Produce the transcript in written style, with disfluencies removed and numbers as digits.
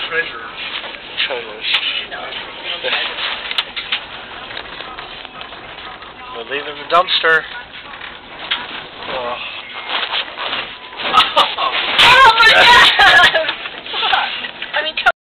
treasures. Treasures. We'll leave in the dumpster. Oh.